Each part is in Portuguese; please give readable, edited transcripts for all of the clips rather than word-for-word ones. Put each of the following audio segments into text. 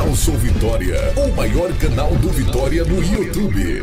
Canal Sou Vitória, o maior canal do Vitória no YouTube.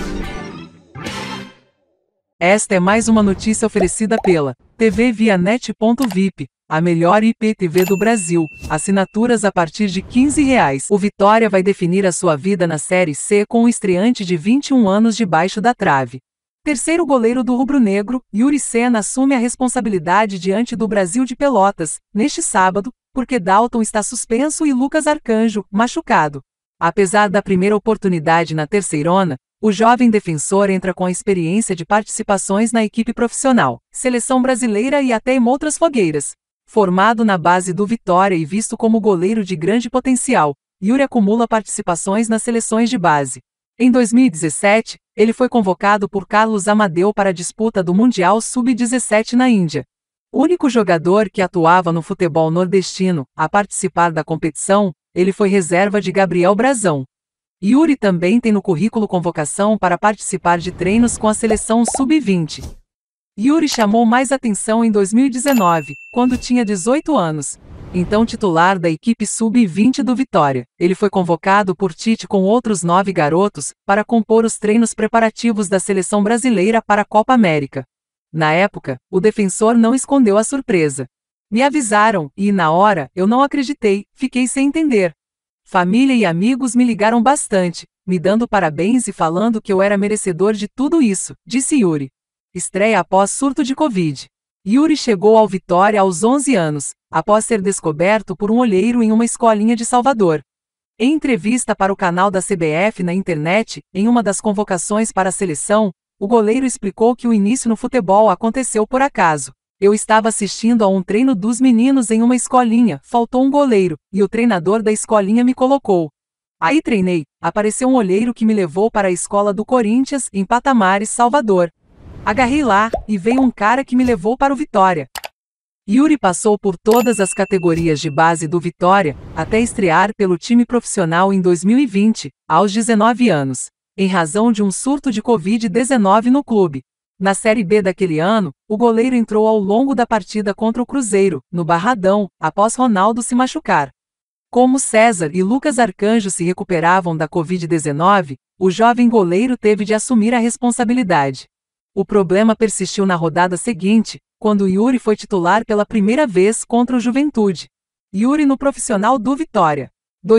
Esta é mais uma notícia oferecida pela TV Vianet.vip, a melhor IPTV do Brasil. Assinaturas a partir de R$15. O Vitória vai definir a sua vida na Série C com o estreante de 21 anos debaixo da trave. Terceiro goleiro do rubro-negro, Yuri Senna assume a responsabilidade diante do Brasil de Pelotas, neste sábado, porque Dalton está suspenso e Lucas Arcanjo, machucado. Apesar da primeira oportunidade na terceirona, o jovem defensor entra com a experiência de participações na equipe profissional, seleção brasileira e até em outras fogueiras. Formado na base do Vitória e visto como goleiro de grande potencial, Yuri acumula participações nas seleções de base. Em 2017, ele foi convocado por Carlos Amadeu para a disputa do Mundial Sub-17 na Índia. O único jogador que atuava no futebol nordestino a participar da competição, ele foi reserva de Gabriel Brazão. Yuri também tem no currículo convocação para participar de treinos com a seleção Sub-20. Yuri chamou mais atenção em 2019, quando tinha 18 anos. Então titular da equipe Sub-20 do Vitória, ele foi convocado por Tite com outros 9 garotos, para compor os treinos preparativos da seleção brasileira para a Copa América. Na época, o defensor não escondeu a surpresa. Me avisaram, e na hora, eu não acreditei, fiquei sem entender. Família e amigos me ligaram bastante, me dando parabéns e falando que eu era merecedor de tudo isso, disse Yuri. Estreia após surto de Covid. Yuri chegou ao Vitória aos 11 anos, após ser descoberto por um olheiro em uma escolinha de Salvador. Em entrevista para o canal da CBF na internet, em uma das convocações para a seleção, o goleiro explicou que o início no futebol aconteceu por acaso. Eu estava assistindo a um treino dos meninos em uma escolinha, faltou um goleiro, e o treinador da escolinha me colocou. Aí treinei, apareceu um olheiro que me levou para a escola do Corinthians, em Patamares, Salvador. Agarrei lá, e veio um cara que me levou para o Vitória. Yuri passou por todas as categorias de base do Vitória, até estrear pelo time profissional em 2020, aos 19 anos, em razão de um surto de Covid-19 no clube. Na Série B daquele ano, o goleiro entrou ao longo da partida contra o Cruzeiro, no Barradão, após Ronaldo se machucar. Como César e Lucas Arcanjo se recuperavam da Covid-19, o jovem goleiro teve de assumir a responsabilidade. O problema persistiu na rodada seguinte, quando Yuri foi titular pela primeira vez contra o Juventude. Yuri no profissional do Vitória.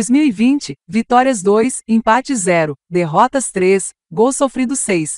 2020, vitórias 2, empate 0, derrotas 3, gols sofridos 6.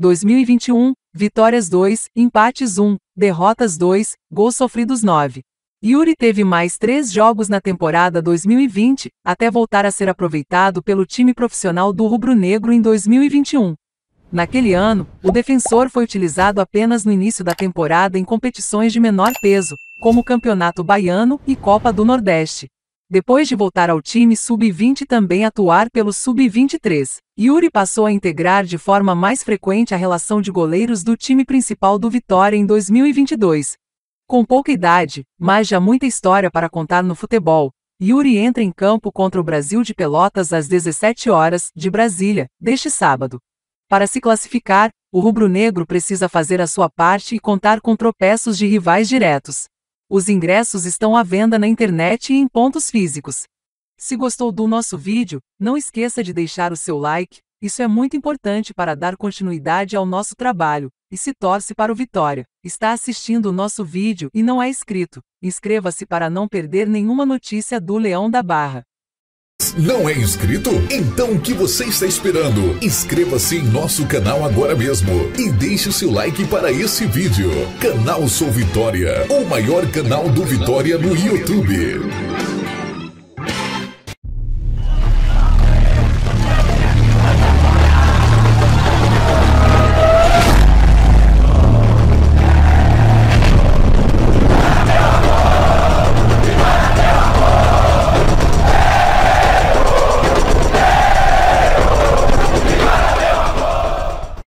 2021, vitórias 2, empates 1, derrotas 2, gols sofridos 9. Yuri teve mais 3 jogos na temporada 2020, até voltar a ser aproveitado pelo time profissional do rubro-negro em 2021. Naquele ano, o defensor foi utilizado apenas no início da temporada em competições de menor peso, como o Campeonato Baiano e Copa do Nordeste. Depois de voltar ao time Sub-20 e também atuar pelo Sub-23, Yuri passou a integrar de forma mais frequente a relação de goleiros do time principal do Vitória em 2022. Com pouca idade, mas já muita história para contar no futebol, Yuri entra em campo contra o Brasil de Pelotas às 17 horas, de Brasília, deste sábado. Para se classificar, o rubro-negro precisa fazer a sua parte e contar com tropeços de rivais diretos. Os ingressos estão à venda na internet e em pontos físicos. Se gostou do nosso vídeo, não esqueça de deixar o seu like, isso é muito importante para dar continuidade ao nosso trabalho, e se torce para o Vitória. Está assistindo o nosso vídeo e não é inscrito? Inscreva-se para não perder nenhuma notícia do Leão da Barra. Não é inscrito? Então o que você está esperando? Inscreva-se em nosso canal agora mesmo e deixe o seu like para esse vídeo. Canal Sou Vitória, o maior canal do Vitória no YouTube.